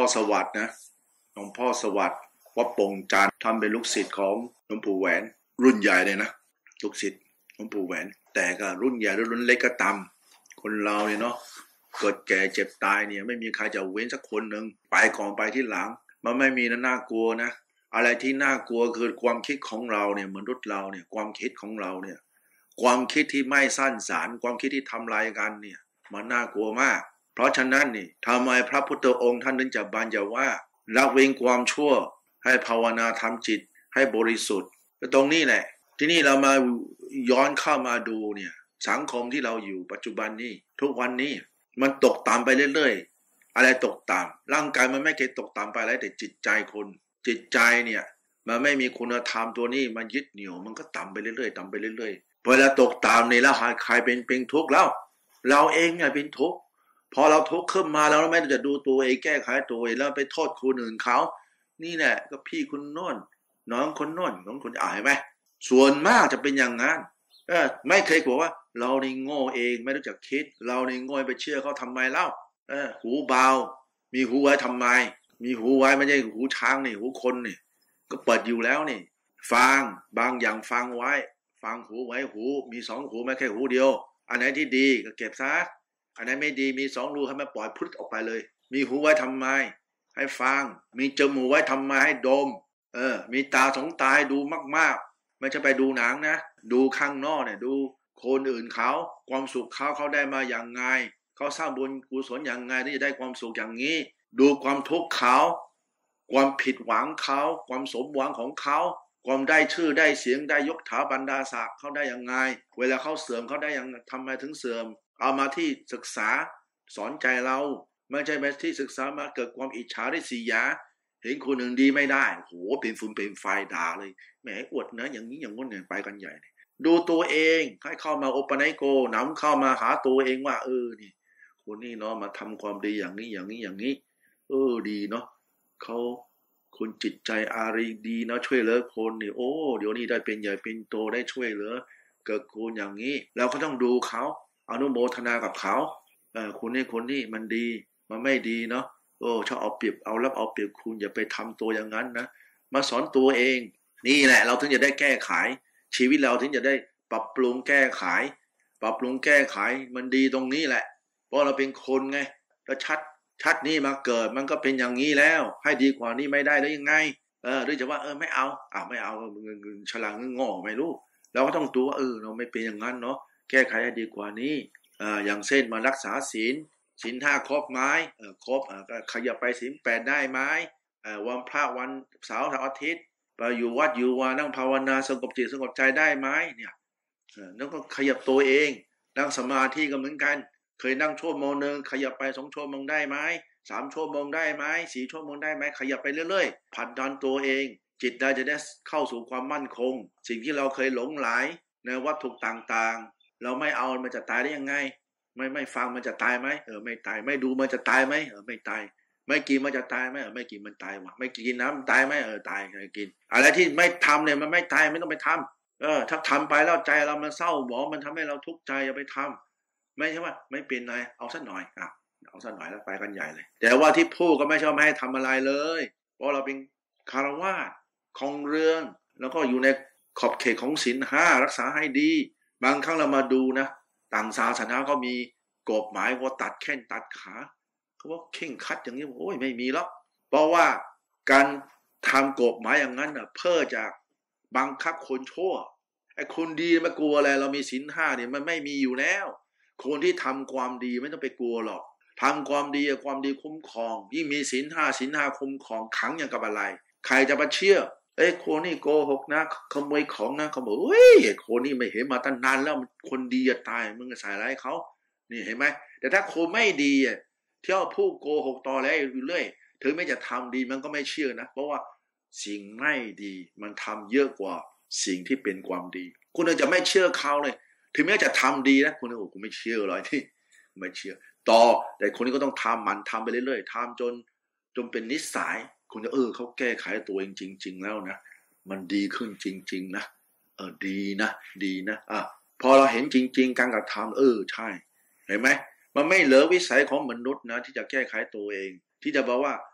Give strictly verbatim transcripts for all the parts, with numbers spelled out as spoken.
สวัสดิ์นะหลวงพ่อสวัสดิ์วัดปงจันทร์ทำเป็นลูกศิษย์ของหลวงปู่แหวนรุ่นใหญ่เลยนะลูกศิษย์หลวงปู่แหวนแต่ก็รุ่นใหญ่หรือรุ่นเล็กก็ตามคนเราเนี่ยเนาะเกิดแก่เจ็บตายเนี่ยไม่มีใครจะเว้นสักคนหนึ่งไปก่อนไปที่หลังมันไม่มีนะน่ากลัวนะอะไรที่น่ากลัวคือความคิดของเราเนี่ยมนุษย์เราเนี่ยความคิดของเราเนี่ยความคิดที่ไม่สร้างสรรค์ความคิดที่ทำลายกันเนี่ยมันน่ากลัวมากเพราะฉะนั้นนี่ทำไมพระพุทธองค์ท่านถึงจะบัญญัติว่าละเว้นความชั่วให้ภาวนาทำจิตให้บริสุทธิ์ก็ตรงนี้แหละที่นี่เรามาย้อนเข้ามาดูเนี่ยสังคมที่เราอยู่ปัจจุบันนี้ทุกวันนี้มันตกต่ำไปเรื่อยๆอะไรตกต่ำร่างกายมันไม่เคยตกต่ำไปแล้วแต่จิตใจคนจิตใจเนี่ยมันไม่มีคุณธรรมตัวนี้มันยึดเหนี่ยวมันก็ต่ำไปเรื่อยๆต่ำไปเรื่อยๆเวลาตกต่ำในแล้วใครเป็นเป็นทุกข์แล้วเราเองเนี่ยเป็นทุกข์พอเราทุกข์ขึ้นมาแล้วเราไม่ได้จะดูตัวเองแก้ไขตัวเองแล้วไปโทษคนอื่นเขานี่แหละก็พี่คุณโน่นน้องคนโน่นน้องคนอ่านไหมส่วนมากจะเป็นอย่างนั้นเออไม่เคยบอกว่าเราในโง่เองไม่รู้จักคิดเราในโง่ไปเชื่อเขาทำไมเล่าเออหูเบามีหูไว้ทำไมมีหูไว้ไม่ใช่หูช้างนี่หูคนนี่ก็เปิดอยู่แล้วนี่ฟังบางอย่างฟังไว้ฟังหูไว้หูมีสองหูไม่แค่หูเดียวอันไหนที่ดีก็เก็บซะอันไหนไม่ดีมีสองรูให้มันปล่อยพุทธออกไปเลยมีหูไว้ทำไมให้ฟังมีจมูกไว้ทำไมให้ดมเออมีตาสองตาให้ดูมากๆไม่ใช่ไปดูหนังนะดูข้างนอกเนี่ยดูคนอื่นเขาความสุขเขาเขาได้มาอย่างไงเขาสร้างบุญกุศลอย่างไงที่จะได้ความสุขอย่างนี้ดูความทุกข์เขาความผิดหวังเขาความสมหวังของเขาความได้ชื่อได้เสียงได้ยศถาบรรดาศักดิ์เขาได้อย่างไงเวลาเขาเสื่อมเขาได้อย่างทำไมถึงเสื่อมเอามาที่ศึกษาสอนใจเราไม่ใช่ไปที่ศึกษามาเกิดความอิจฉาริษยาเห็นคนหนึ่งดีไม่ได้โหเป็นฝุ่นเป็นไฟด่าเลยแหมอวดนะอย่างนี้อย่างง้นเนี่ยไปกันใหญ่ดูตัวเองให้เข้ามาโอปนัยโกนำเข้ามาหาตัวเองว่าเออนี่คนนี้เนาะมาทำความดีอย่างนี้อย่างนี้อย่างนี้เออดีเนาะเขาคนจิตใจอารีดีเนาะช่วยเหลือคนนี่โอ้เดี๋ยวนี้ได้เป็นใหญ่เป็นโตได้ช่วยเหลือเกิดคนอย่างนี้เราก็ต้องดูเขาอนุโมทนากับเขาเออคนนี้คนนี้มันดีมันไม่ดีเนาะโอ้ชอบเอาเปรียบเอารับเอาเปรียบคุณอย่าไปทำตัวอย่างนั้นนะมาสอนตัวเองนี่แหละเราถึงจะได้แก้ไขชีวิตเราถึงจะได้ปรับปรุงแก้ไขปรับปรุงแก้ไขมันดีตรงนี้แหละเพราะเราเป็นคนไงแล้วชัดชัดนี่มาเกิดมันก็เป็นอย่างนี้แล้วให้ดีกว่านี้ไม่ได้แล้วยังไงเออหรือจะว่าเออไม่เอาอ่าไม่เอาฉลาดงอไม่รู้เราก็ต้องดูว่าเออเราไม่เป็นอย่างนั้นเนาะแก้ไขให้ดีกว่านี้อ่าอย่างเช่นมารักษาศีลศีลห้าครบไหมเออครบอ่าก็ขยับไปศีลแปดได้ไหมเออวันพระวันเสาร์อาทิตย์ไปอยู่วัดอยู่วานั่งภาวนาสงบจิตสงบใจได้ไหมเนี่ยเออแล้วก็ขยับตัวเองนั่งสมาธิก็เหมือนกันเคยนั่งชั่วโมงนึงขยับไปสองชั่วโมงได้ไหมสามชั่วโมงได้ไหมสี่ชั่วโมงได้ไหมขยับไปเรื่อยๆผลักดันตัวเองจิตเราจะได้เข้าสู่ความมั่นคงสิ่งที่เราเคยหลงไหลในวัตถุต่างๆเราไม่เอามันจะตายได้ยังไงไม่ไม่ฟังมันจะตายไหมเออไม่ตายไม่ดูมันจะตายไหมเออไม่ตายไม่กินมันจะตายไหมเออไม่กินมันตายวะไม่กินน้ำตายไหมเออตายไม่กินอะไรที่ไม่ทำเนี่ยมันไม่ตายไม่ต้องไปทำเออถ้าทำไปแล้วใจเรามันเศร้าหมองมันทำให้เราทุกข์ใจอย่าไปทำไม่ใช่ว่าไม่เป็นไรเอาสักหน่อยอ่ะเอาสักหน่อยแล้วไปกันใหญ่เลยแต่ว่าที่พูดก็ไม่ใช่ไม่ให้ทำอะไรเลยเพราะเราเป็นคารวะของเรืองแล้วก็อยู่ในขอบเขตของศีลห้ารักษาให้ดีบางครั้งเรามาดูนะต่างศาสนาก็มีกฎหมายว่าตัดแข้งตัดขาเขาว่าเข่งคัดอย่างนี้โอ้ยไม่มีหรอกเพราะว่าการทำกฎหมายอย่างนั้นน่ะเพื่อจะบังคับคนชั่วไอ้คนดีไม่กลัวอะไรเรามีศีลห้าเนี่ยมันไม่มีอยู่แล้วคนที่ทำความดีไม่ต้องไปกลัวหรอกทำความดีความดีคุ้มครองยิ่งมีศีลห้าศีลห้าคุ้มครองขังอย่างกับอะไรใครจะมาเชื่อเอ้ยคนนี่โกหกนะขโมยของนะเขาบอกเฮ้ยคนนี่ไม่เห็นมาตั้งนานแล้วคนดีจะตายมึงจะใส่ร้ายเขานี่เห็นไหมแต่ถ้าคนไม่ดีเที่ยวพูดโกหกต่อแล้วอยู่เรื่อยถึงไม่จะทำดีมันก็ไม่เชื่อนะเพราะว่าสิ่งไม่ดีมันทำเยอะกว่าสิ่งที่เป็นความดีคุณจะไม่เชื่อเขาเลยถึงแม้จะทำดีนะคุณโอ้กูไม่เชื่อเลยที่ไม่เชื่อต่อแต่คนนี้ก็ต้องทำมันทำไปเรื่อยๆทำจนจนเป็นนิสัยคุณจะเออเขาแก้ไขตัวเองจริงๆแล้วนะมันดีขึ้นจริงๆนะเออดีนะดีนะอ่ะพอเราเห็นจริงๆการกระทำเออใช่เห็นไหมมันไม่เหลือวิสัยของมนุษย์นะที่จะแก้ไขตัวเองที่จะบอกว่า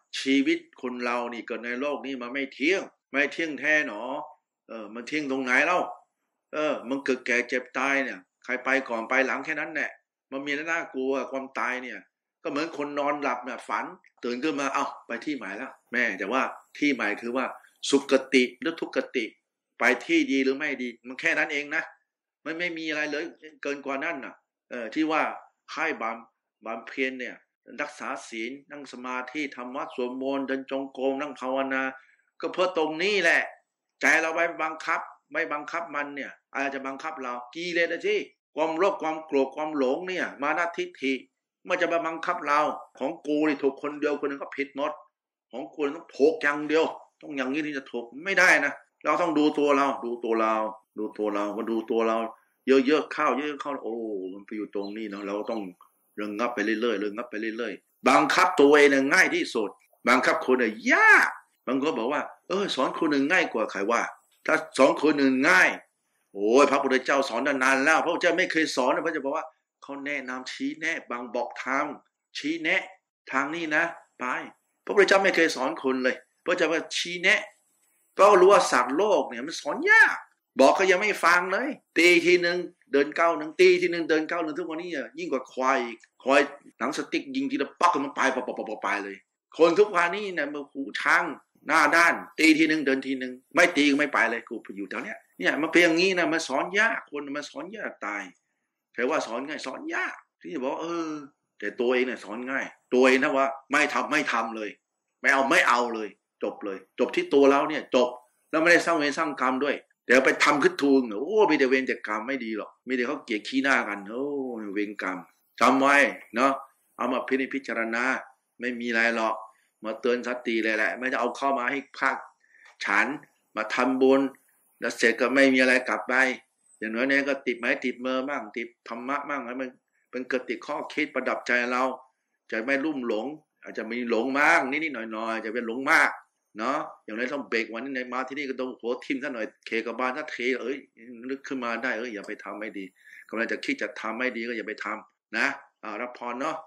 ชีวิตคนเรานี่เกิดในโลกนี้มันไม่เที่ยงไม่เที่ยงแท้หนอเออมันเที่ยงตรงไหนเล่าเออมันเกิดแก่เจ็บตายเนี่ยใครไปก่อนไปหลังแค่นั้นแหละมันมีแล้วน่ากลัวความตายเนี่ยก็เหมือนคนนอนหลับเนี่ยฝันตื่นขึ้นมาเอ้าไปที่หมายแล้วแม่แต่ว่าที่หมายคือว่าสุคติหรือทุกติไปที่ดีหรือไม่ดีมันแค่นั้นเองนะมันไม่มีอะไรเลยเกินกว่านั้นน่ะเออที่ว่าค่ายบำบำเพ็ญเนี่ยรักษาศีลนั่งสมาธิทำวัดสวดมนต์เดินจงกรมนั่งภาวนาก็เพื่อตรงนี้แหละใจเราไปบังคับไม่บังคับมันเนี่ยอาจจะบังคับเรากิเลสนะที่ความโลภความโกรธความหลงเนี่ยมานะทิฏฐิมันจะมาบังคับเราของกูนี่ถูกคนเดียวคนนึงก็ผิดหมดของกูต้องถูกอย่างเดียวต้องอย่างนี้ที่จะถูกไม่ได้นะเราต้องดูตัวเราดูตัวเราดูตัวเรามาดูตัวเราเยอะๆเข้าเยอะๆเข้าโอ้มันไปอยู่ตรงนี้เนาะเราต้องเรื่องงับไปเรื่อยๆเรื่องงับไปเรื่อยๆบังคับตัวเองเนี่ยง่ายที่สุดบังคับคนเนี่ยยากบางคนบอกว่าเออสอนคนหนึ่งง่ายกว่าใครว่าถ้าสอนคนหนึ่งง่ายโอ้ยพระพุทธเจ้าสอนนานแล้วพระพุทธเจ้าไม่เคยสอนนะพระเจ้าบอกว่าเขาแนะนำชี้แนะบางบอกทางชี้แนะทางนี้นะไปพระพุทธเจ้าไม่เคยสอนคนเลยพระเจ้าว่าชี้แนะก็รู้ว่าสัตว์โลกเนี่ยมันสอนยากบอกก็ยังไม่ฟังเลยตีทีหนึ่งเดินเก้าหนึ่งตีทีหนึ่งเดินเก้าหนึ่งทุกวันนี้อ่ะยิ่งกว่าควายควายหนังสติ๊กยิงทีละปักมันไปปะปะปะไปเลยคนทุกวันนี้เนี่ยมันหูช้างหน้าด้านตีทีหนึ่งเดินทีหนึ่งไม่ตีก็ไม่ไปเลยกูไปอยู่แถวเนี้ยเนี่ยมันเป็นอย่างนี้นะมันสอนยากคนมันสอนยากตายแต่ว่าสอนง่ายสอนยากที่บอกเออแต่ตัวเองเนี่ยสอนง่ายตัวเองนะว่าไม่ทำไม่ทำเลยไม่เอาไม่เอาเลยจบเลยจบที่ตัวเราเนี่ยจบแล้วไม่ได้สร้างเวรสร้างกรรมด้วยเดี๋ยวไปทำขึ้นทูงโอ้มีแต่เวรแต่กรรมไม่ดีหรอกมีแต่เขาเกลียดขี้หน้ากันโอ้เวรกรรมจำไว้เนาะเอามาพิจารณาไม่มีอะไรหรอกมาเตือนสติเลยแหละไม่จะเอาเข้ามาให้ภาคฉันมาทำบุญแล้วเสร็จก็ไม่มีอะไรกลับไปอย่างน้อยเนี่ยก็ติดไม้ติดมือบ้างติดธรรมะบ้างให้มันเป็นเกิดติดข้อคิดประดับใจเราจะไม่ลุ่มหลงอาจจะมีหลงมากนิดๆหน่อยๆจะเป็นหลงมากเนาะอย่างไรต้องเบรกวันนี้ในมาที่นี่ก็ต้องหัวทิ่มท่านหน่อยเคกับบานถ้าเทเอ้ยนึกขึ้นมาได้เอ้ยอย่าไปทำไม่ดีกำลังจะคิดจะทำไม่ดีก็อย่าไปทำนะอ่ารับพรเนาะ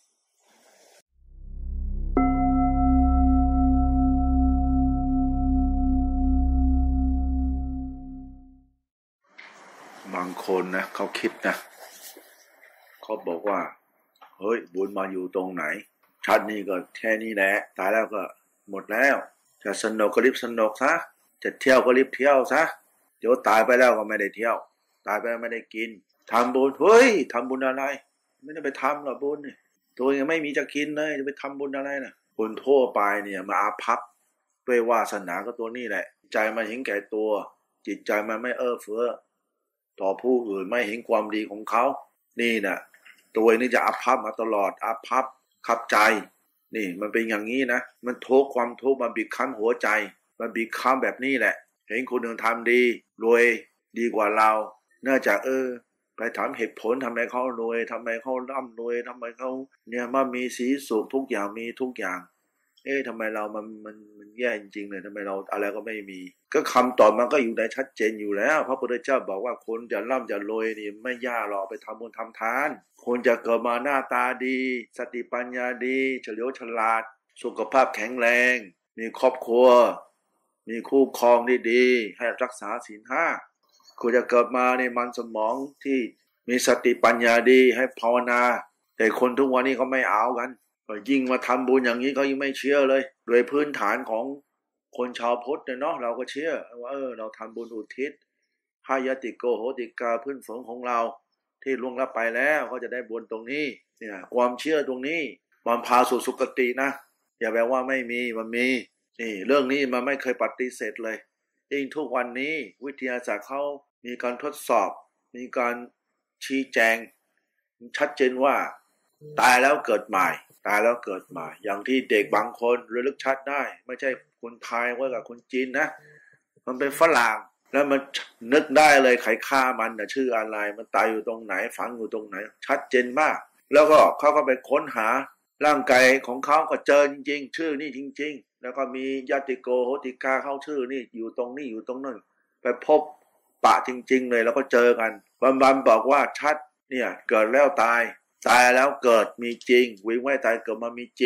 บางคนนะเขาคิดนะเขาบอกว่าเฮ้ยบุญมาอยู่ตรงไหนชาตินี้ก็แค่นี้แหละตายแล้วก็หมดแล้วจะสนุกก็รีบสนุกซะจะเที่ยวก็รีบเที่ยวซะเดี๋ยวตายไปแล้วก็ไม่ได้เที่ยวตายไปแล้วไม่ได้กินทำบุญเฮ้ยทำบุญอะไรไม่ได้ไปทำหรอกบุญนี่ตัวยังไม่มีจะกินเลยจะไปทำบุญอะไรนะคนทั่วไปเนี่ยมาอาภัพด้วยวาสนาก็ตัวนี้แหละใจมันเห็นแก่ตัวจิตใจมันไม่เอื้อเฟื้อต่อผู้อื่นไม่เห็นความดีของเขานี่นะตัวนี้จะอาภัพมาตลอดอาภัพขับใจนี่มันเป็นอย่างนี้นะมันทุกข์ความทุกข์มันบีบคั้นหัวใจมันบีบคั้นแบบนี้แหละเห็นคนอื่นทำดีรวยดีกว่าเราเนื่องจากเออไปถามเหตุผลทำไมเขารวยทำไมเขาร่ำรวยทำไมเขาเนี่ยมันมีสีสุขทุกอย่างมีทุกอย่างเอ๊ะทำไมเรามันมันมันแย่จริงๆเลยทำไมเราอะไรก็ไม่มีก็คำตอบมันก็อยู่ในชัดเจนอยู่แล้วพระพุทธเจ้าบอกว่าคนจะร่ำจะรวยนี่ไม่ยากหรอกไปทำบุญทำทานคนจะเกิดมาหน้าตาดีสติปัญญาดีเฉลียวฉลาดสุขภาพแข็งแรงมีครอบครัวมีคู่ครองดีๆให้รักษาศีลห้าคุณจะเกิดมาในมันสมองที่มีสติปัญญาดีให้ภาวนาแต่คนทุกวันนี้เขาไม่เอากันยิ่งมาทำบุญอย่างนี้เขายิ่งไม่เชื่อเลยโดยพื้นฐานของคนชาวพุทธเนาะเราก็เชื่อว่าเออเราทำบุญอุทิศให้ยติโกโหติกาพื้นฝนของเราที่ล่วงลับไปแล้วเขาจะได้บุญตรงนี้เนี่ยความเชื่อตรงนี้มันพาสู่สุคตินะอย่าแปลว่าไม่มีมันมีนี่เรื่องนี้มันไม่เคยปฏิเสธเลยเองทุกวันนี้วิทยาศาสตร์เขามีการทดสอบมีการชี้แจงชัดเจนว่าตายแล้วเกิดใหม่ตายแล้วเกิดใหม่อย่างที่เด็กบางคนระลึกชัดได้ไม่ใช่คนไทยว่ากับคนจีนนะมันเป็นฝรั่งแล้วมันนึกได้เลยใครฆ่ามันนะชื่ออะไรมันตายอยู่ตรงไหนฝังอยู่ตรงไหนชัดเจนมากแล้วก็เขาก็ไปค้นหาร่างกายของเขาก็เจอจริงๆชื่อนี่จริงๆแล้วก็มียติโกโหติกาเข้าชื่อนี่อยู่ตรงนี้อยู่ตรงนั้นไปพบปะจริงๆเลยแล้วก็เจอกันบันๆบอกว่าชัดเนี่ยเกิดแล้วตายตายแล้วเกิดมีจริงวิ่งไว้ตายเกิดมามีจริง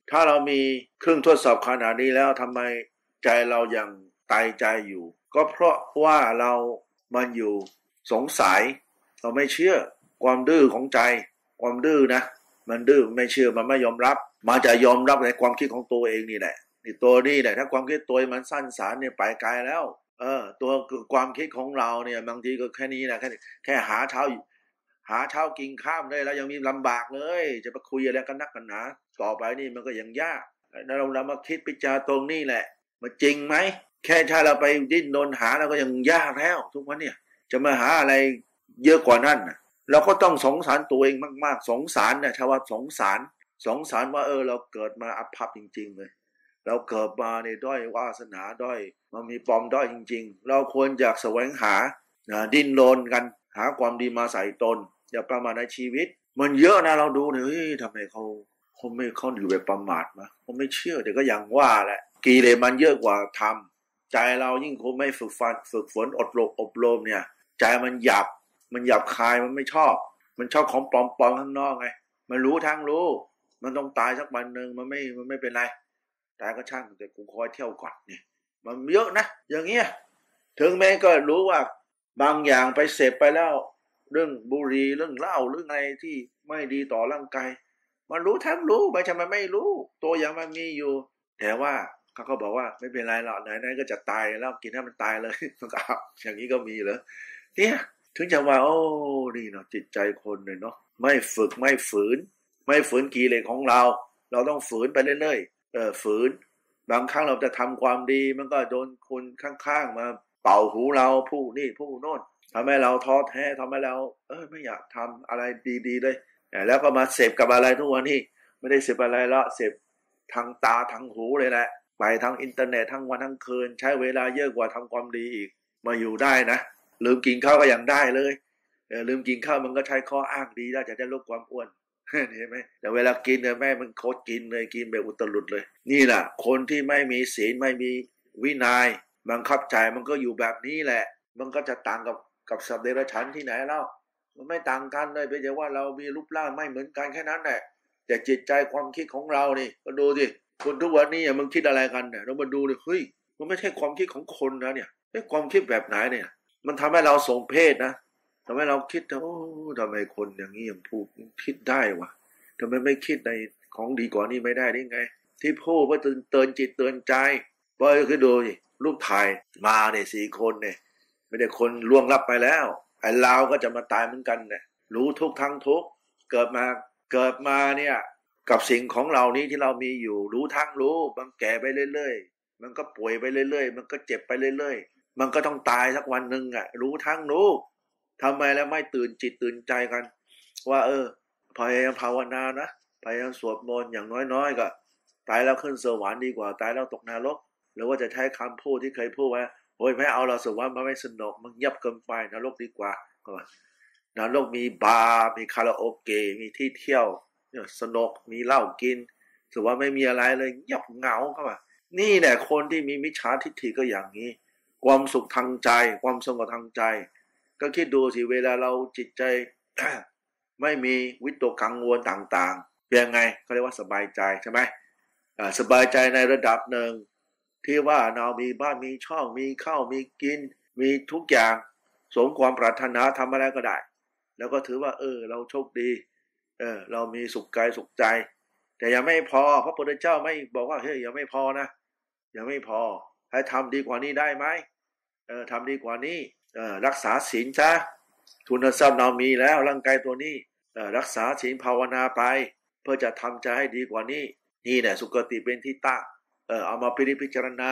ถ้าเรามีเครื่องทดสอบขนาดนี้แล้วทำไมใจเรายังตายใจอยู่ก็เพราะว่าเรามันอยู่สงสัยเราไม่เชื่อความดื้อของใจความดื้อนะมันดื้อไม่เชื่อมันไม่ยอมรับมันจะยอมรับในความคิดของตัวเองนี่แหละนี่ตัวนี่แหละถ้าความคิดตัวมันสั้นสารเนี่ยไปไกลแล้วเออตัวความคิดของเราเนี่ยบางทีก็แค่นี้นะแค่แค่หาเช้าหาเช้ากินข้ามได้แล้วยังมีลำบากเลยจะไปคุยอะไรกันนักกันหนาต่อไปนี่มันก็ยังยากแล้วเราเรามาคิดพิจารณาตรงนี้แหละมันจริงไหมแค่ถ้าเราไปดิ้นรนหาเราก็ยังยากแล้วทุกวันเนี่ยจะมาหาอะไรเยอะกว่านั้นนะเราก็ต้องสงสารตัวเองมากๆสงสารนะชาวว่าสงสารสงสารว่าเออเราเกิดมาอับพับจริงๆเลยเราเกิดมาในด้อยวาสนาด้อยมันมีปอมด้อยจริงๆเราควรอยากแสวงหาดิ้นรนกันหาความดีมาใส่ตนอย่าประมาทในชีวิตมันเยอะนะเราดูเนี่ยเฮ้ยทำไมเขาเขาไม่เขาอยู่แบบประมาทมาเขาไม่เชื่อเดี๋ยวก็ยังว่าแหละกิเลสมันเยอะกว่าทำใจเรายิ่งคงไม่ฝึกฟันฝึกฝนอดรบอบรมเนี่ยใจมันหยาบมันหยาบคายมันไม่ชอบมันชอบของปลอมๆข้างนอกไงมันรู้ทั้งรู้มันต้องตายสักวันหนึ่งมันไม่มันไม่เป็นไรตายก็ช่างแต่กูคอยเที่ยวก่อนนี่มันเยอะนะอย่างเงี้ยถึงแม้ก็รู้ว่าบางอย่างไปเสพไปแล้วเรื่องบุหรี่เรื่องเหล้าเรื่องอะไรที่ไม่ดีต่อร่างกายมันรู้ทั้งรู้ไม่ใช่มันไม่รู้ตัวอย่างมันมีอยู่แต่ว่าเขาก็บอกว่าไม่เป็นไรหรอกไหนๆก็จะตายแล้วกินให้มันตายเลยมันก็อย่างนี้ก็มีเหรอเนี่ยถึงจะว่าโอ้นี่เนาะจิตใจคนเลยเนาะไม่ฝึกไม่ฝืนไม่ฝืนกิเลสของเราเราต้องฝืนไปเรื่อยๆเออฝืนบางครั้งเราจะทำความดีมันก็โดนคนข้างๆมาเป่าหูเราผู้นี่ผู้โน่นทำให้เราท้อแท้ทำให้เราเออไม่อยากทำอะไรดีๆเลยแล้วก็มาเสพกับอะไรทุกวันนี้ไม่ได้เสพอะไรแล้วเสพทางตาทางหูเลยแหละไปทางอินเทอร์เน็ตทั้งวันทั้งคืนใช้เวลาเยอะกว่าทำความดีอีกมาอยู่ได้นะลืมกินข้าวก็ยังได้เลยเออลืมกินข้าวมันก็ใช้ข้ออ้างดีได้จะได้ลดความอ้วนเห็นไหมแต่เวลากินเนี่ยแม่มันโคตรกินเลยกินแบบอุตรุดเลยนี่แหละคนที่ไม่มีศีลไม่มีวินัยบังคับใจมันก็อยู่แบบนี้แหละมันก็จะต่างกับกับสัตว์เดรัจฉานที่ไหนเล่ามันไม่ต่างกันเลยเพียงแต่ว่าเรามีรูปร่างไม่เหมือนกันแค่นั้นแหละแต่จิตใจความคิดของเรานี่ก็ดูสิคนทุกวันนี้มึงคิดอะไรกันเนี่ยเรามาดูเลยเฮ้ยมันไม่ใช่ความคิดของคนนะเนี่ยไอ้ความคิดแบบไหนเนี่ยมันทำให้เราสงเพศนะทำให้เราคิดโอ้ทำไมคนอย่างนี้ยังพูดคิดได้วะทำไมไม่คิดในของดีกว่านี้ไม่ได้ได้ไงที่พูดเพื่อเตือนจิตเตือนใจเพราะคือดูสิรูปถ่ายมาเนี่ยสี่คนเนี่ยไม่ได้คนล่วงลับไปแล้วไอ้เราก็จะมาตายเหมือนกันเนี่ยรู้ทุกทั้งทุกเกิดมาเกิดมาเนี่ยกับสิ่งของเรานี้ที่เรามีอยู่รู้ทั้งรู้มันแก่ไปเรื่อยๆมันก็ป่วยไปเรื่อยๆมันก็เจ็บไปเรื่อยๆมันก็ต้องตายสักวันหนึ่งอ่ะรู้ทั้งรู้ทำไมแล้วไม่ตื่นจิตตื่นใจกันว่าเออพยายามภาวนานะพยายามสวดมนต์อย่างน้อยๆก็ตายแล้วขึ้นสวรรค์ดีกว่าตายแล้วตกนรกหรือว่าจะใช้คำพูดที่เคยพูดไว้โอ้ยไม่เอาเราสวรรค์มาไม่สนุกมันยับเกินไปนรกดีกว่าก็นรกมีบาร์มีคาราโอเกะมีที่เที่ยวสนุกมีเหล้ากินสวรรค์ไม่มีอะไรเลยยับเหงาเข้ามานี่แหละคนที่มีมิจฉาทิฏฐิก็อย่างนี้ความสุขทางใจความสงบทางใจก็คิดดูสิเวลาเราจิตใจ ไม่มีวิตกกังวลต่างๆเป็นไงเขาเรียกว่าสบายใจใช่ไหมสบายใจในระดับหนึ่งที่ว่าเรามีบ้านมีช่องมีข้าวมีกินมีทุกอย่างสมความปรารถนาทำอะไรก็ได้แล้วก็ถือว่าเออเราโชคดีเออเรามีสุขกายสุขใจแต่ยังไม่พอพระพุทธเจ้าไม่บอกว่าเฮ้ยยังไม่พอนะยังไม่พอให้ทำดีกว่านี้ได้ไหมเออทำดีกว่านี้เออรักษาศีลซะทุนทรัพย์เรามีแล้วร่างกายตัวนี้เออรักษาศีลภาวนาไปเพื่อจะทำใจให้ดีกว่านี้นี่แหละสุคติเป็นที่ตั้งเออเอามาพิพจารณา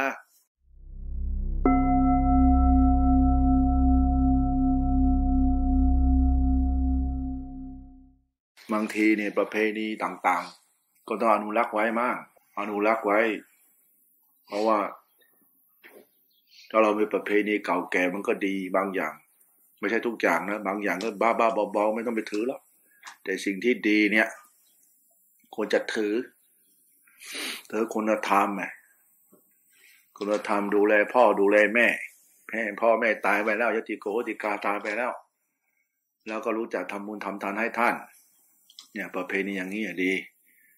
บางทีเนี่ยประเพณีต่างๆก็ต้องอนุรักษ์ไว้มากอนุรักษ์ไว้เพราะว่าถ้าเรามีประเพณีเก่าแก่มันก็ดีบางอย่างไม่ใช่ทุกอย่างนะบางอย่างก็บ้าๆบอๆไม่ต้องไปถือหรอกแต่สิ่งที่ดีเนี่ยควรจะถือถือคุณธรรมไงคุณธรรมดูแลพ่อดูแลแม่แม่พ่อแม่ตายไปแล้วยติโกติกาตายไปแล้วแล้วก็รู้จักทำบุญทำทานให้ท่านเนี่ยประเพณีอย่างนี้ดี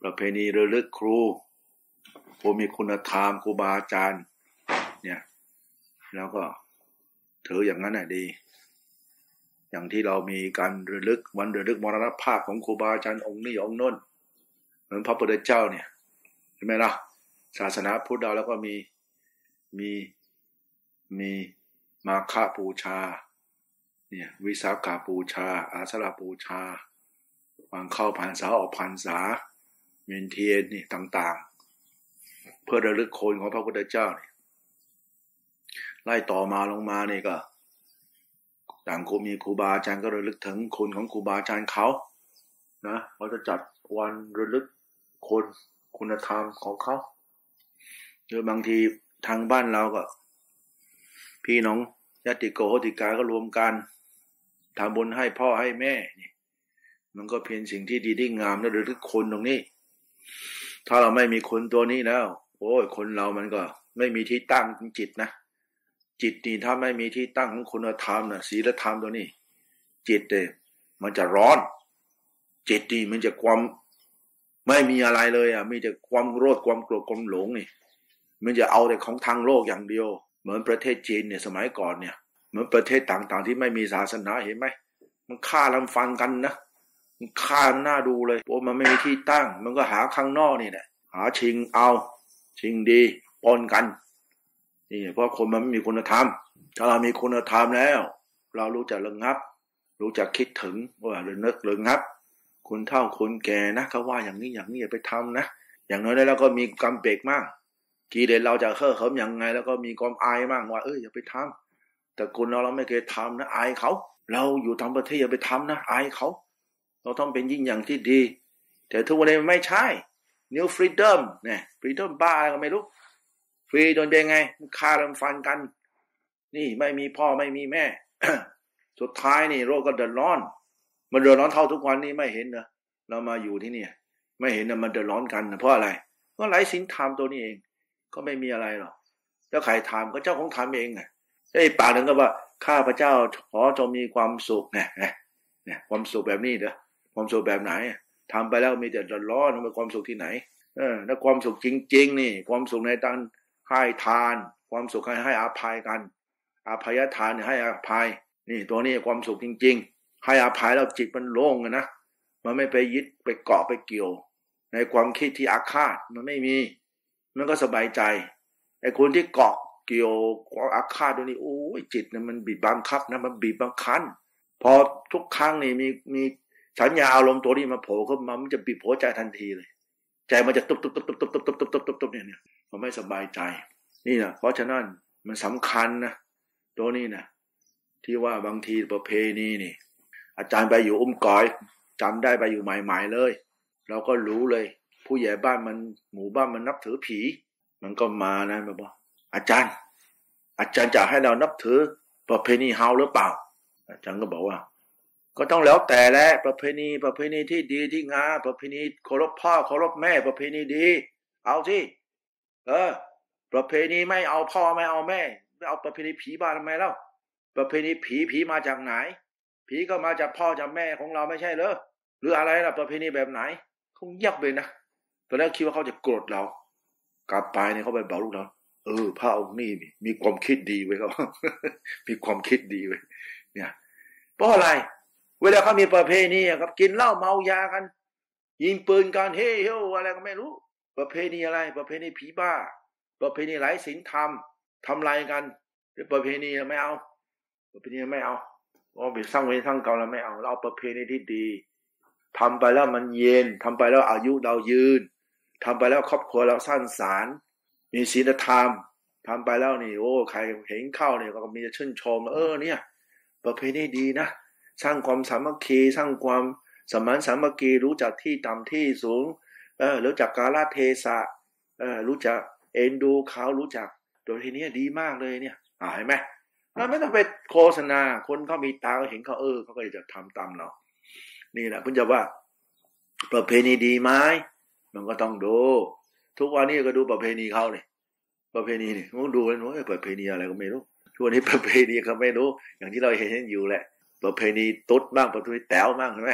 ประเพณีระลึกครูผู้มีคุณธรรมครูบาอาจารย์เนี่ยแล้วก็ถืออย่างนั้นน่ะดีอย่างที่เรามีการระลึกวันระลึกมรณภาพของครูบาอาจารย์องค์นี้องค์โน้นเหมือนพระพุทธเจ้าเนี่ยเห็นไหมล่ะศาสนาพุทธเราแล้วก็มีมีมีมาฆบูชาเนี่ยวิสาขบูชาอาสาฬหบูชาวางเข้าพรรษาออกพรรษาเวียนเทียนนี่ต่างๆเพื่อระลึกโคนของพระพุทธเจ้าเนี่ยไล่ต่อมาลงมานี่ก็ต่างครูมีครูบาอาจารย์ก็ระลึกถึงคุณของครูบาอาจารย์เขานะเขาจะจัดวันระลึกคุณคุณธรรมของเขาหรือบางทีทางบ้านเราก็พี่น้องญาติโกโหติกาก็รวมกันทำบุญให้พ่อให้แม่นี่มันก็เป็นสิ่งที่ดีที่งามและระลึกคุณตรงนี้ถ้าเราไม่มีคนตัวนี้แล้วโอ้ยคนเรามันก็ไม่มีที่ตั้งจิตนะจิตนี่ถ้าไม่มีที่ตั้งของคุณธรรมนะศีลธรรมตัวนี้จิตเนี่ยมันจะร้อนจิตนี่มันจะความไม่มีอะไรเลยอ่ะมีแต่ความโกรธความโกรธความหลงนี่มันจะเอาแต่ของทางโลกอย่างเดียวเหมือนประเทศจีนเนี่ยสมัยก่อนเนี่ยเหมือนประเทศต่างๆที่ไม่มีศาสนาเห็นไหมมันฆ่าลำฟันกันนะมันฆ่าหน้าดูเลยเพราะมันไม่มีที่ตั้งมันก็หาข้างนอกนี่แหละหาชิงเอาชิงดีปนกันนี่เพราะคนมันไม่มีคุณธรรมถ้าเรามีคุณธรรมแล้วเรารู้จักระงับรู้จักคิดถึงว่าเรื่องนึกเรื่องงับคุณเฒ่าคุณแก่นะเขาว่าอย่างนี้อย่างนี้อย่าไปทำนะอย่างน้อยแล้วก็มีกรรมเบรกมั่งกิเลสเราจะเฮ่อเหิมยังไงแล้วก็มีความอายมั่งว่าเอออย่าไปทำแต่คนเราเราไม่เคยทำนะอายเขาเราอยู่ต่างประเทศอย่าไปทำนะอายเขาเราต้องเป็นยิ่งอย่างที่ดีแต่ทุกวันนี้ไม่ใช่ New Freedom เนี่ย Freedom บ้าอะไรก็ไม่รู้ฟรีโดนเป็นไงฆ่าลำฟันกันนี่ไม่มีพ่อไม่มีแม่ สุดท้ายนี่โลกก็เดือดร้อนมันเดือดร้อนเท่าทุกวันนี้ไม่เห็นนะเรามาอยู่ที่นี่ไม่เห็นนะมันเดือดร้อนกันนะเพราะอะไรก็ไร้ศีลธรรมตัวนี้เองก็ไม่มีอะไรหรอกแล้วใครทำก็เจ้าของทำเองไงไอ้ป่าหนึ่งก็ว่าข้าพเจ้าขอจงมีความสุขเนี่ยเนี่ยความสุขแบบนี้เด้อความสุขแบบไหนทำไปแล้วมีแต่เดือดร้อนมันความสุขที่ไหนเออแล้วความสุขจริงๆนี่ความสุขในการให้ทานความสุขให้ให้อภัยกันอภัยทานเนี่ยให้อภัยนี่ตัวนี้ความสุขจริงๆให้อภัยแล้วจิตมันโล่งนะมันไม่ไปยึดไปเกาะไปเกี่ยวในความคิดที่อาฆาตมันไม่มีมันก็สบายใจไอ้คนที่เกาะเกี่ยวความอาฆาตตัวนี้โอ้ยจิตเนี่ยมันบีบบังคับนะมันบีบบังคับพอทุกครั้งนี่มีมีสัญญาอารมณ์ตัวนี้มาโผล่ขึ้นมามันจะบีบหัวใจทันทีเลยใจมันจะตุบตุบตุบตุบตุบตุบตุบตุบตุบตุบตุบเนี่ยมันไม่สบายใจนี่นะเพราะฉะนั้นมันสำคัญนะตัวนี้นะที่ว่าบางทีประเพณีนี่อาจารย์ไปอยู่อุ้มก้อยจำได้ไปอยู่ใหม่ๆเลยเราก็รู้เลยผู้ใหญ่บ้านมันหมู่บ้านมันนับถือผีมันก็มานะแบบว่าอาจารย์อาจารย์จะให้เรานับถือประเพณีเฮาหรือเปล่าอาจารย์ก็บอกว่าก็ต้องแล้วแต่แหละประเพณีประเพณีที่ดีที่งามประเพณีเคารพพ่อเคารพแม่ประเพณีดีเอาสิเออประเพณีไม่เอาพ่อไม่เอาแม่ไม่เอาประเพณีผีบ้านทำไมเล่าประเพณีผีผีมาจากไหนผีก็มาจากพ่อจากแม่ของเราไม่ใช่เหรอหรืออะไรล่ะประเพณีแบบไหนคงยับเลยนะตอนแรกคิดว่าเขาจะโกรธเรากลับไปเนี่ยเขาไปบอกลูกเราเออพระองค์นี่มีความคิดดีไว้เขา มีความคิดดีไว้เนี่ยเพราะอะไรเวลาเขามีประเพณีครับกินเหล้าเมายากันยิงปืนกันเฮ้ยอะไรก็ไม่รู้ประเพณีอะไรประเพณีผีบ้าประเพณีไร้ศีลธรรมทำลายกันประเพณีไม่เอาประเพณีไม่เอาเพราะไปสร้างเวรสร้างกรรมเราไม่เอาเราเอาประเพณีที่ดีทำไปแล้วมันเย็นทำไปแล้วอายุเรายืนทำไปแล้วครอบครัวเราสั้นสารมีศีลธรรมทำไปแล้วนี่โอ้ใครเห็นเข้าเนี่ยก็มีจะชื่นชมเออเนี่ยประเพณีดีนะสร้างความสามัคคีสร้างความสมานสามัคคีรู้จักที่ต่ำที่สูงเออรู้จักกาลเทศะเออรู้จักเอ็นดูเขารู้จักโดยทีนี้ดีมากเลยเนี่ยอ่าเห็นไหมเราไม่ต้องไปโฆษณาคนเขามีตาเขาเห็นเขาเออเขาก็จะทำตามเรานี่แหละเพิ่งจะว่าประเพณีดีไหมมันก็ต้องดูทุกวันนี้ก็ดูประเพณีเขาเลยประเพณีนี่ต้องดูเลยว่าประเพณีอะไรก็ไม่รู้ทุกวันนี้ประเพณีเขาไม่รู้อย่างที่เราเห็นอยู่แหละประเพณีตุ๊ดบ้างประเพณีแต๋วบ้างใช่ไหม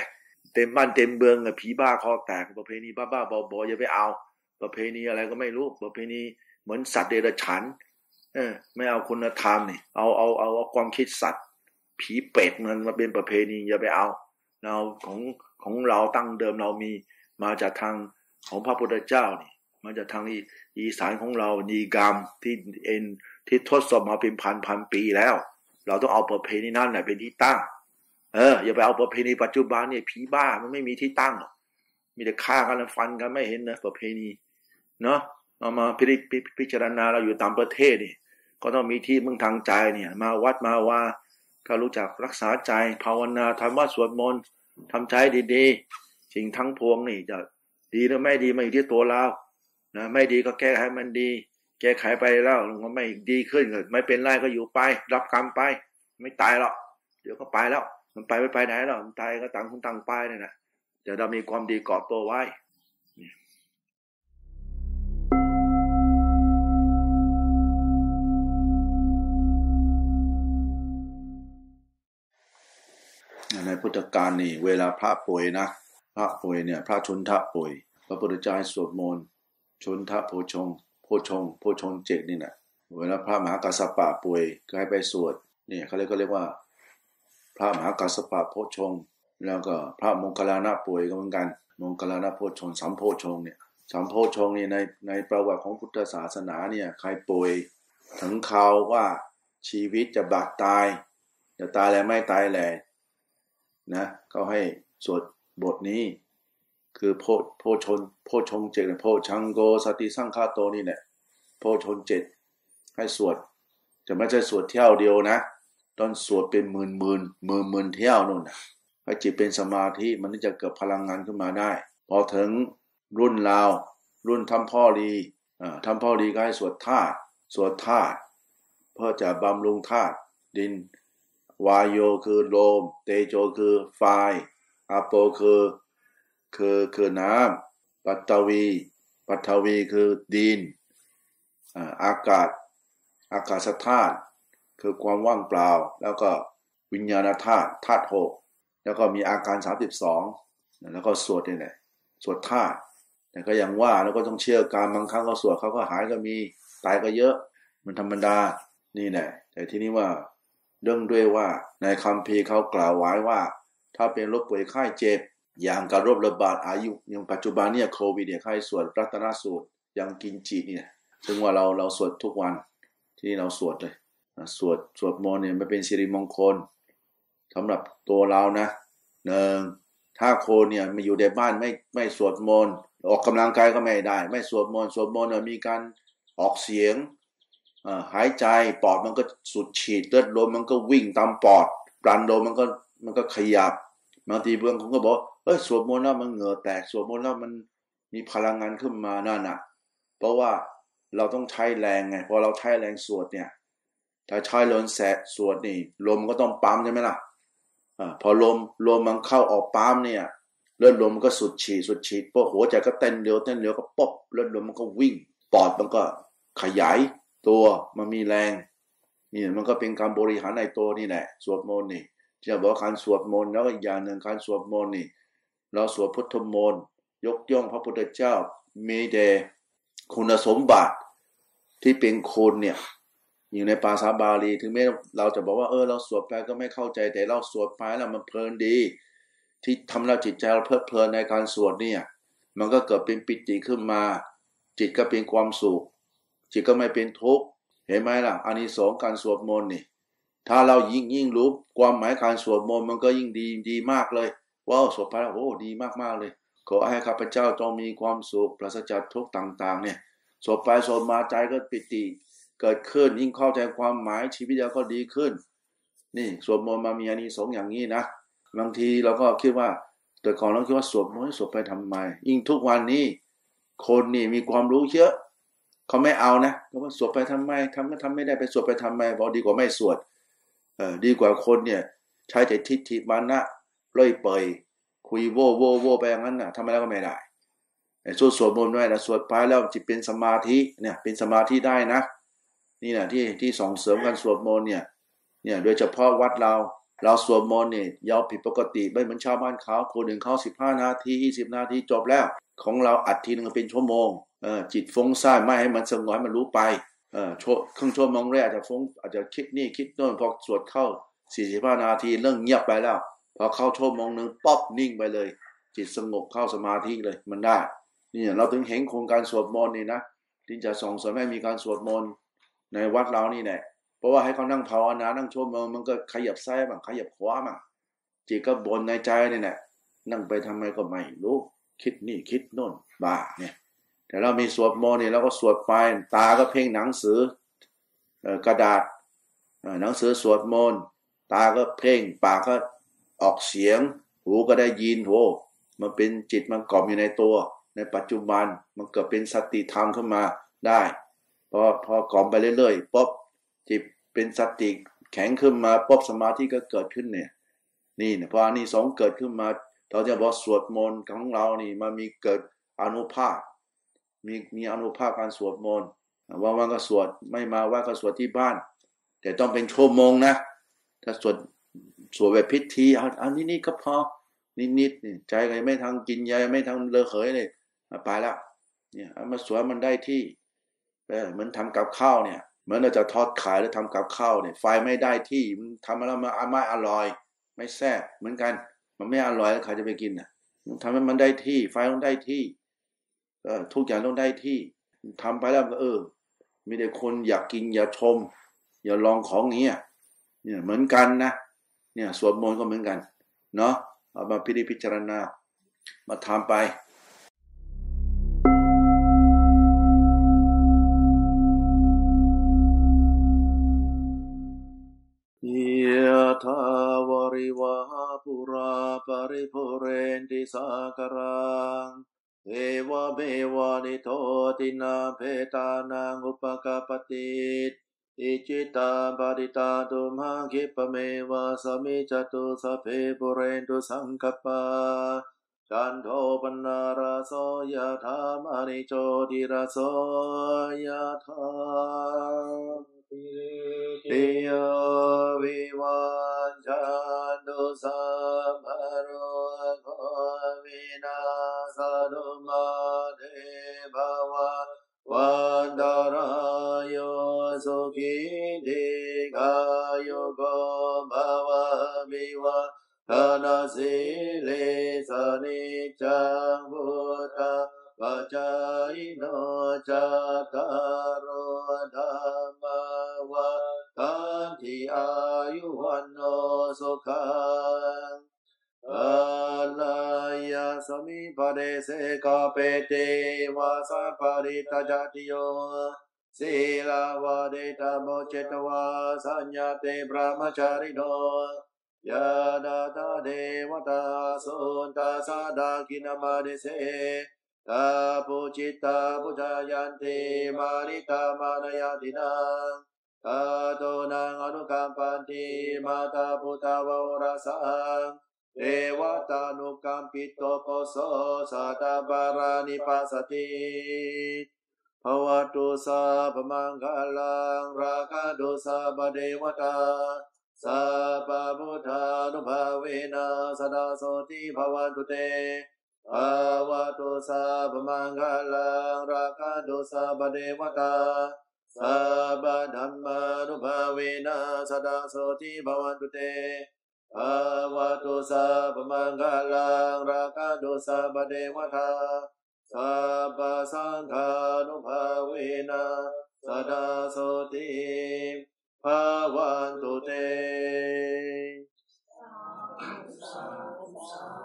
เต็มบ้านเต็มเมืองอะผีบ้าคอแตกประเพณีบ้าๆบอๆอย่าไปเอาประเพณีอะไรก็ไม่รู้ประเพณีเหมือนสัตว์เดรัจฉานเออไม่เอาคุณธรรมนี่เอาเอาเอาเอาความคิดสัตว์ผีเป็ดมันมาเป็นประเพณีอย่าไปเอาเราของของเราตั้งเดิมเรามีมาจากทางของพระพุทธเจ้านี่มาจากทางอีสานของเรานีกรรมที่เอ็นที่ทดสอบมาเป็นพันพันปีแล้วเราต้องเอาประเพณีนั้นแหละเป็นที่ตั้งเอออย่าไปเอาประเพณีปัจจุบันเนี่ยผีบ้ามันไม่มีที่ตั้งหรอกมีแต่ฆ่ากันฟันกันไม่เห็นนะประเพณีเนาะเอามาพิพพิจารณาเราอยู่ตามประเทศนี่ก็ต้องมีที่มึงทางใจเนี่ยมาวัดมาว่าก็รู้จักรักษาใจภาวนาทำวัดสวดมนต์ทำใจดีๆสิ่งทั้งพวงนี่จะดีหรือไม่ดีไม่อยู่ที่ตัวเรานะไม่ดีก็แก้ให้มันดีแก้ไขไปแล้วมันไม่ดีขึ้นก็ไม่เป็นไรก็อยู่ไปรับกรรมไปไม่ตายหรอกเดี๋ยวก็ไปแล้วมันไปไม่ไปไหนหรอกมันตายก็ต่างคนต่างไปนี่นะเดี๋ยวเรามีความดีเกาะตัวไว้ในพุทธกาลนี่เวลาพระป่วยนะพระป่วยเนี่ยพระชนทะป่วยพระพุทธเจ้าให้สวดมนต์ชนทะโพชงโพชงโพชงเจ็ดนี่แหละเวลาพระมหากัสสปะป่วยก็ให้ไปสวดนี่เขาเรียกก็เรียกว่าพระมหากัสสปะโพชงแล้วก็พระมงคลานะป่วยก็เหมือนกันมงคลานะโพชงสัมโพชงเนี่ยสัมโพชงนี่ในในประวัติของพุทธศาสนาเนี่ยใครป่วยถึงข่าวว่าชีวิตจะบาดตายจะตายแล้วไม่ตายแลนะเขาให้สวดบทนี้คือโพโพชนโพชงเจ็ดโพชังโกสติสังฆาโตนี่แหละโพชนเจ็ดให้สวดจะไม่ใช่สวดเที่ยวเดียวนะต้องสวดเป็นหมื่นหมื่นหมื่นหมื่นเที่ยวนู่นนะให้จิตเป็นสมาธิมันจะเกิดพลังงานขึ้นมาได้พอถึงรุ่นราวรุ่นทำพ่อดีอ่าทำพ่อดีก็ให้สวดธาตุสวดธาตุเพื่อจะบำรุงธาตุดินวายโยคือลมเตโชคือไฟอาโปคือคือคือน้ำปัตวีปัทวีคือดินอ่าอากาศอากาศธาตุคือความว่างเปล่าแล้วก็วิญญาณธาตุธาตุหกแล้วก็มีอาการสามสิบสองแล้วก็สวดนี่แหละสวดธาตุแต่ก็อย่างว่าแล้วก็ต้องเชื่อการบางครั้งก็สวดเขาก็หายก็มีตายก็เยอะมันธรรมดานี่แหละแต่ที่นี้ว่าเรื่องด้วยว่าในคัมภีร์เขากล่าวไว้ว่าถ้าเป็นโรคป่วยไข้เจ็บอย่างการโรคระบาดอายุอย่างปัจจุบันเนี่ยโควิดเนี่ยใครสวดรัตนสูตรอย่างกินจิเนี่ยซึ่งว่าเราเราสวดทุกวันที่เราสวดเลยสวดสวดมนต์เนี่ยมันเป็นสิริมงคลสำหรับตัวเรานะหนึ่งถ้าโคนเนี่ยมาอยู่ในบ้านไม่ไม่สวดมนต์ออกกำลังกายก็ไม่ได้ไม่สวดมนต์สวดมนต์มีการออกเสียงหายใจปอดมันก็สุดฉีดเลือดลมมันก็วิ่งตามปอดปราณลมมันก็มันก็ขยับบางทีเบื้องเขาก็บอกเอ้ยสวดมนต์แล้วมันเหงื่อแตกสวดมนต์แล้วมันมีพลังงานขึ้นมานั่นน่ะเพราะว่าเราต้องใช้แรงไงพอเราใช้แรงสวดเนี่ยถ้าใช้ลมแสะสวดนี่ลมก็ต้องปั๊มใช่ไหมล่ะอ่าพอลมลมมันเข้าออกปั๊มเนี่ยเลือดลมมันก็สุดฉีดสุดฉีดพวกหัวใจก็เต้นเร็วเต้นเร็วก็ป๊อบเลือดลมมันก็วิ่งปอดมันก็ขยายตัวมันมีแรงนี่มันก็เป็นการบริหารในตัวนี่แหละสวดมนต์นี่จะบอกการสวดมนต์แล้วอีกอย่างหนึ่งการสวดมนต์นี่เราสวดพุทธมนต์ยกย่องพระพุทธเจ้ามีแต่คุณสมบัติที่เป็นคุณเนี่ยอยู่ในภาษาบาลีถึงแม้เราจะบอกว่าเออเราสวดไปก็ไม่เข้าใจแต่เราสวดไปแล้วมันเพลินดีที่ทำให้จิตใจเราเพลิดเพลินในการสวดเนี่ยมันก็เกิดเป็นปิติขึ้นมาจิตก็เป็นความสุขจิตก็ไม่เป็นทุกข์เห็นไหมล่ะอานิสงส์การสวดมนต์นี่ถ้าเรายิ่งยิ่งรู้ความหมายการสวดมนต์มันก็ยิ่งดีดีมากเลยว้าวสวดไปแล้วโอ้ดีมากๆเลยขอให้ข้าพเจ้าจงมีความสุขปราศจากทุกข์ต่างๆเนี่ยสวดไปสวดมาใจก็ปิติเกิดขึ้นยิ่งเข้าใจความหมายชีวิตเราก็ดีขึ้นนี่สวดมนต์มามีอานิสงส์อย่างนี้นะบางทีเราก็คิดว่าแต่ก่อนเราคิดว่าสวดมนต์สวดไปทำไมยิ่งทุกวันนี้คนนี่มีความรู้เยอะเขาไม่เอานะเขาว่าสวดไปทำไมทำก็ทำไม่ได้ไปสวดไปทำไมบอกดีกว่าไม่สวดเออดีกว่าคนเนี่ยใช้แต่ทิฏฐิมานะเล่อยเปยคุยโว่โว่โว่ไปอย่างนั้นน่ะทำไมแล้วก็ไม่ได้ไอ้สวดสวดมนต์ด้วยนะสวดไปแล้วจิตเป็นสมาธิเนี่ยเป็นสมาธิได้นะนี่นะที่ที่ส่งเสริมการสวดมนต์เนี่ยเนี่ยโดยเฉพาะวัดเราเราสวดมนต์เนี่ยยาวผิดปกติไม่เหมือนชาวบ้านเขาคนหนึ่งเขาสิบห้านาทียี่สิบนาทีจบแล้วของเราอัดทีนึงเป็นชั่วโมงเออจิตฟุ้งซ่านไม่ให้มันสงบให้มันรู้ไปเออช่วงครึ่งชั่วโมงแรกอาจจะฟุ้งอาจจะคิดนี่คิดโน่นพอสวดเข้าสี่สิบห้านาทีเรื่องเงียบไปแล้วพอเข้าชั่วโมงนึงป๊อบนิ่งไปเลยจิตสงบเข้าสมาธิเลยมันได้นี่เราถึงเห็นโครงการสวดมนต์นี่นะที่จะส่งเสริมให้มีการสวดมนต์ในวัดเรานี่แหละเพราะว่าให้เขานั่งภาวนานั่งชั่วโมงมันก็ขยับซ้ายบ้างขยับขวาบ้างจิตก็บนในใจนี่แหละนั่งไปทำไมก็ไม่รู้คิดนี่คิดโน่นบ้าเนี่ยแต่เรามีสวดมนต์นี่เราก็สวดไปตาก็เพ่งหนังสือกระดาษหนังสือสวดมนต์ตาก็เพ่งปากก็ออกเสียงหูก็ได้ยินโหมันเป็นจิตมันกล่อมอยู่ในตัวในปัจจุบันมันเกิดเป็นสติธรรมขึ้นมาได้พอพอกล่อมไปเรื่อยๆป๊อบจิตเป็นสติแข็งขึ้นมาป๊อบสมาธิก็เกิดขึ้นเนี่ยนี่เนี่ยพออานิสงส์เกิดขึ้นมาเราจะบอกสวดมนต์ของเรานี่มันมีเกิดอานุภาพมีมีอานุภาพการสวดมนต์ว่าว่าก็สวดไม่มาว่าก็สวดที่บ้านแต่ต้องเป็นชั่วโมงนะถ้าสวดสวดแบบพิธีเอาอันนี้นี่ก็พอนิดๆนี่ใจก็ไม่ทางกินยาไม่ทางเลอะเขยเลยไปแล้วเนี่ยมาสวดมันได้ที่เออเหมือนทำกับข้าวเนี่ยเหมือนเราจะทอดขายหรือทำกับข้าวเนี่ยไฟไม่ได้ที่มันทำแล้วมันไม่อร่อยไม่แซ่บเหมือนกันมันไม่อร่อยแล้วใครจะไปกินน่ะทำให้มันได้ที่ไฟต้องได้ที่เออทุกอย่างต้องได้ที่ทำไปแล้วก็เออมีแต่คนอยากกินอยากชมอยากลองของนี้เนี่ยเหมือนกันนะเนี่ยสวดมนต์ก็เหมือนกันเนาะเอามาพิจิตรพิจารณามาทำไปยะถาวริวหาปุราปริปุเรนติสากรังเอวะเมวะนิโทตินาเภตานังอุปกปติอิจิตาปริตาตุมหังคิปเมวะสมิจตุสัพเพปุเรนตุสังคปาจันโทปนาราโสยะธามณิโชติราโสยะธาติโยวิวัจจันตุสัพพะโรโควินาศตุมาเตภวัตวันตรายโยสุขิติกายุโกภวะมิวะธนาสิเลสนิจังพุทธปัจจายโนจัตตารโอธัมมาวะทันติอายุวันโนสุขังอาลายาสมิปเดเสกาเปเตวาสัพปริตาจติโยศีลาวะเดตโมเจตวาสัญญาเตพระมจาริโนยาดาตาเดวตาสุนตาสาดากินามาเดเสตาปุจิตาปุจายันติมาริตามานายาตินังตาโตนังอนุกัมปันติมาตาพุทธาวราสังเทวตานุกัมปิโตโปโสสัตตบารานิปัสสติภวตุสาพมังคลังราคะตุสาปเดวตาสัพพพุทธานุภาเวนะสดาโสติภวันตุเตภวตุสาพมังคลังราคะตุสาปเดวตาสัพพธัมมานุภาเวนะสดาโสติภวันตุเตภวตุสาพมังคลังราคะตุสาปเดวตาสัพพสังฆานุภาเวนะสดาโสติภวันตุเต